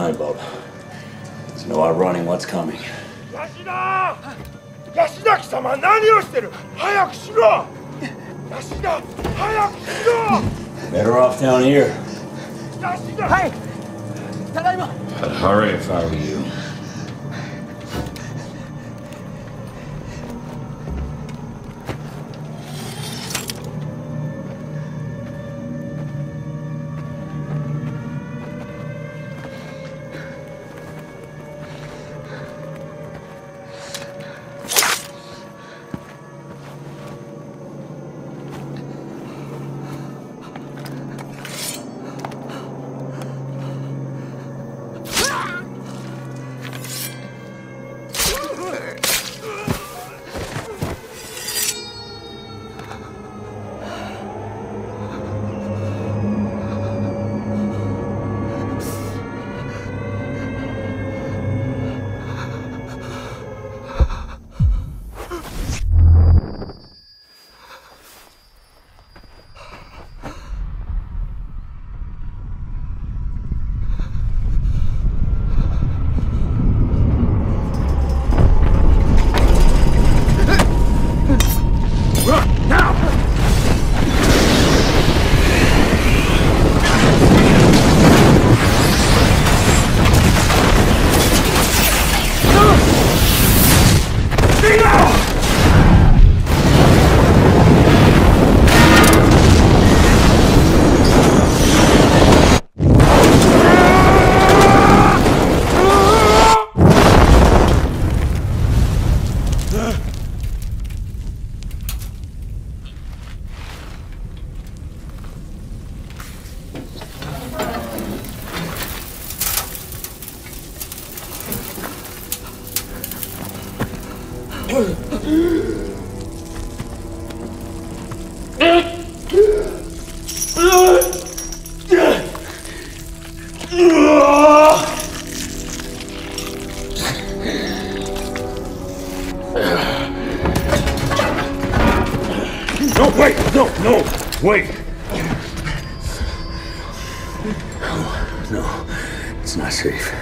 eye, Bob. It's no outrunning what's coming. Yashida! Yashida-sama,何をしてる? 早くしろ! Yashida! 早くしろ! Better off down here. Yashida! Hey! Tadaima! I'd hurry if I were you. No, wait! No! Wait! No, it's not safe.